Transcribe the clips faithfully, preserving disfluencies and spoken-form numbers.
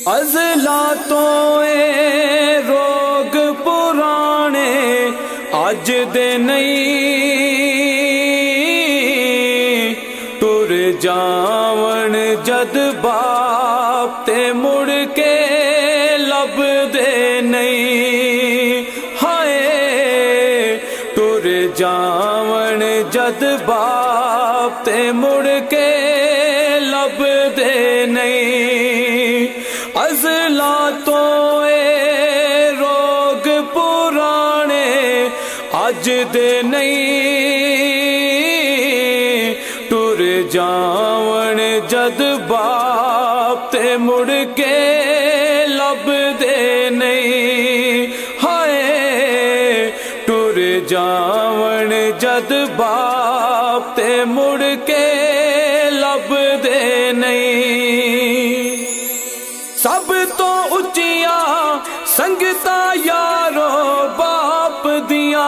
अज़ला तो ए रोग पुराने अज दे नहीं, टुर जावन जद बाप ते मुड़ के लब दे नहीं। हाय टुर जावन जद बाप ते मुड़ के लब दे नहीं। अज़ला तो ए रोग पुराने अज दे नहीं, टुर जावन जद बाप ते मुड़ के लब दे नहीं। हाय टुर जावन जद बाप ते मुड़ के लब दे नहीं। सब तो उचिया संगता यारो बाप दिया,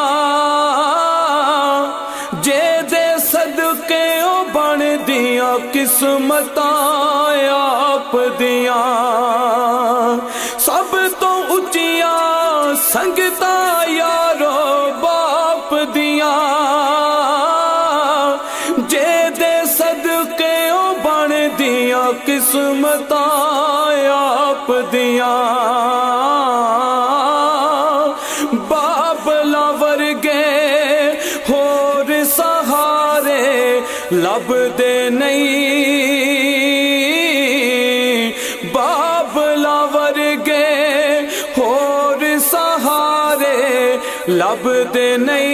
जे दे सदके ओ बन दिया किस्मतां आप दिया। सब तो उचिया संगता यारो बाप दिया, जे दे सदके ओ बन दिया किस्मतां आप दिया। बाबला वर्गे होर सहारे लब दे नहीं, बाबला वर्गे होर सहारे लब दे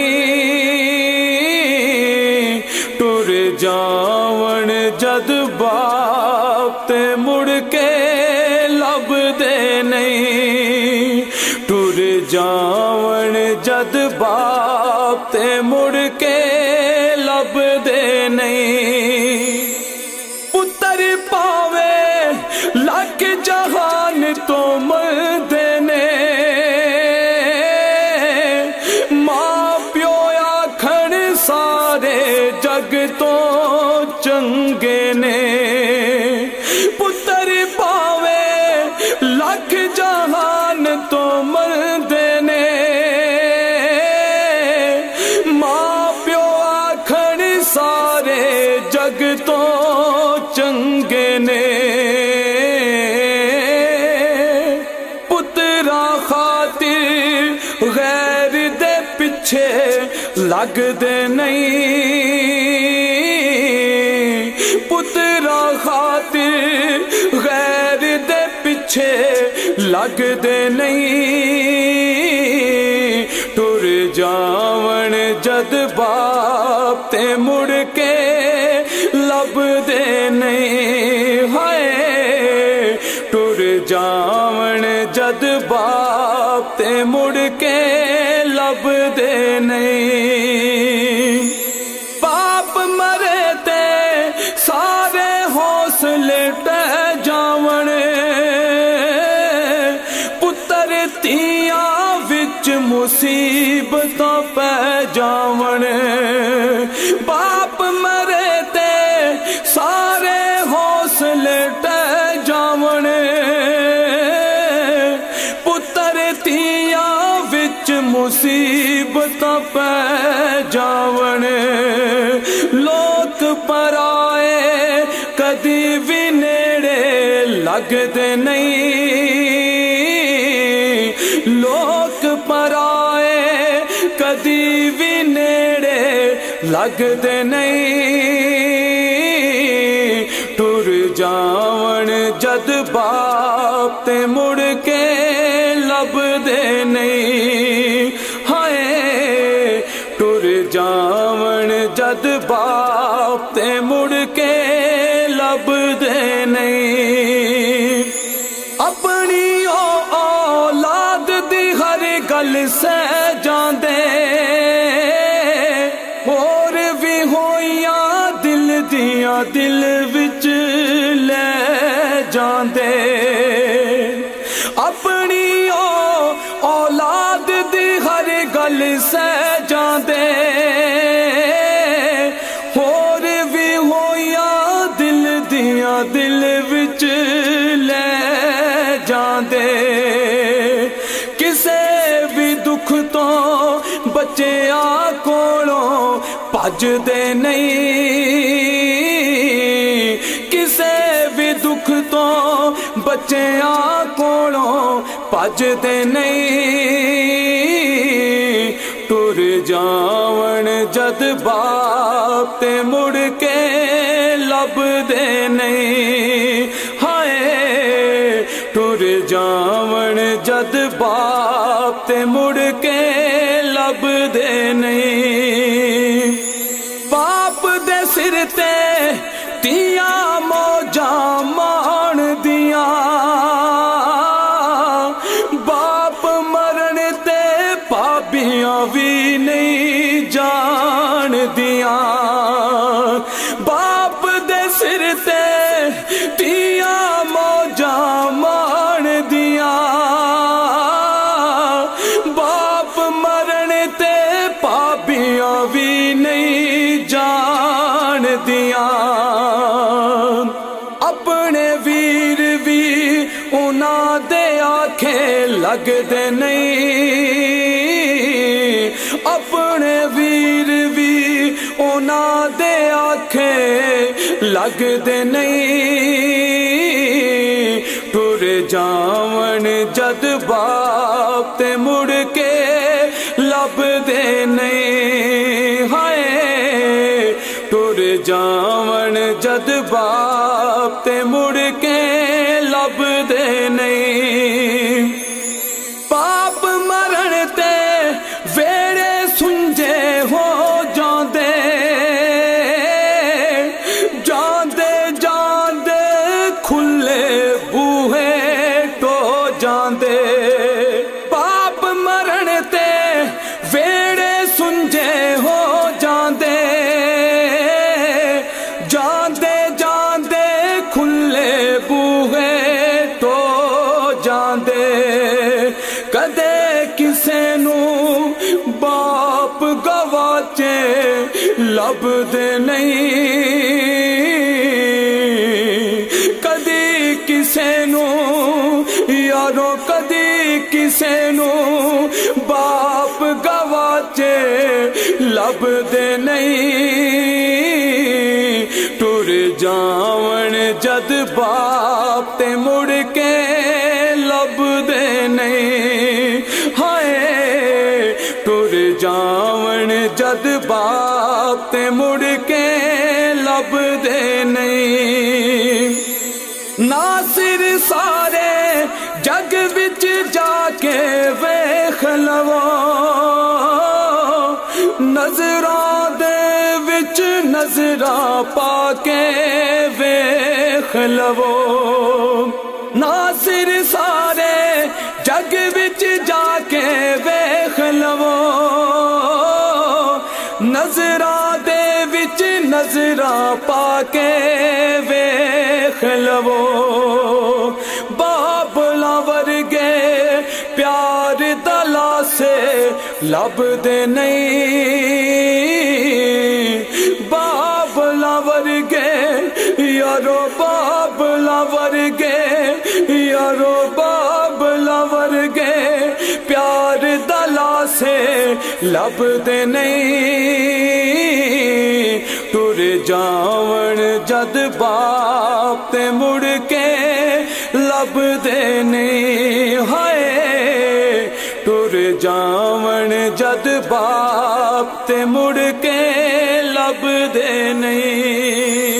नहीं। टुर जावन जद बाप ते मुड़ के लब दे नहीं। टुर जावन जद बाप ते मुड़ के लब दे नहीं। पुत्र पावे लख जहान तो मरदे ने, मां प्यो आखण सारे जग तो चंगे ने। पुत्र पावे लख जहान तो मरदे ने, मां प्यो आखण सारे जग तो चंगे ने। पुत्रा खातिर गैर दे पिछे लगदे नहीं, पुत्रा खातिर गैर दे पिछे लगदे नहीं। टुर जावन जद बाप ते मुड़ के लब दे नहीं। हाय टुर जावन जद बाप ते मुड़ के लब दे नहीं। बाप मरे ते सारे हौसले टह जावन, पुत्र तिया विच मुसीबतां पै जावन। बाप मरे ते सारे हौसले टह जावन, पुत्र तिया विच मुसीबतां पै जावन। लोक पराए कदी भी नेड़े लगदे नहीं, लोक पराए कदी भी नेड़े लगदे नहीं। टुर जावन जद बाप ते मुड़ के लब दे नहीं। हाय टुर जावन जद बाप ते मुड़ के लब दे नहीं। अपनी ओ औलाद दी हर गल सह जांदे, होर भी होइयां दिल दियां दिल विच ले जांदे। अपनी ओ औलाद दी हर गल सह जांदे, होर भी होइयां दिल दियां दिल विच ले भजदे नहीं, किसे भी दुख तो बच्चियां कोलों भजदे नहीं। टुर जावन जद बाप ते मुड़ के लभदे नहीं। हाय टुर जावन जद बाप ते मुड़ के लभदे नहीं। बाप दे सिर ते तिया मौजा मान दिया, बाप मरण ते भाबियां भी नहीं जान दिया। बाप दे सिर ते तिया मौजा मान दिया, बाप मरण ते भाबियां भी नहीं जान दिया। अपने वीर भी उन्हां दे आखे लगदे नहीं, अपने वीर भी उन्हां दे आखे लगदे नहीं। टुर जावन जद बाप ते मुड़ के लभदे नहीं। हाय टुर जावन जद बाप ते मुड़ के लभदे नहीं। बाप मरण ते वेड़े सुंजे हो जांदे, जांदे जांदे खुले बूहे टो जांदे। बाप मरण ते वेड़े सुंजे हो जांदे, जांदे जांदे खुले बूहे टो जांदे। कदे किसे नू बाप गवाचे लभदे नहीं। कदी किसे नू यारो कदी किसे नू बाप गवाचे लभदे नहीं। टुर जावन जद बाप ते मुड़ के लभदे नहीं। हाय टुर जावन जद बाप ते मुड़ के लभदे नहीं। नासिर सारे जग विच जाके वेख लवो, नजरां दे विच नजरां पाके वेख लवो। नासिर सारे जग विच जाके वेख लवो, नजरां दे विच नजरां पाके वेख लवो। बाबला वर्गे प्यार दला से लभदे नहीं। बाबला वर्गे यारो बाबला वर्गे यारो बाबला वर्गे प्यार दला से लभदे नहीं। टुर जावन जद बाप ते मुड़ के लभदे नहीं। हाय टुर जावन जद बाप ते मुड़ के लभदे नहीं।